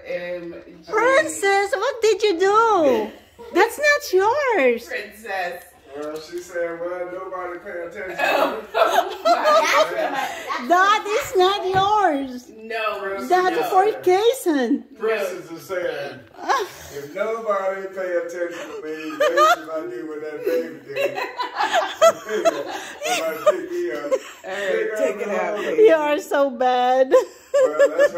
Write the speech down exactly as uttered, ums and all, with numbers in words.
M G. Princess, what did you do? That's not yours. Princess. Well, she said, well, nobody pay attention. Oh, That is not yours. no. That's no. for Kason. Princess is saying, if nobody pay attention to me, maybe I do what that baby did. Somebody pick me up. All right, take it out, baby. You are so bad. Well, that's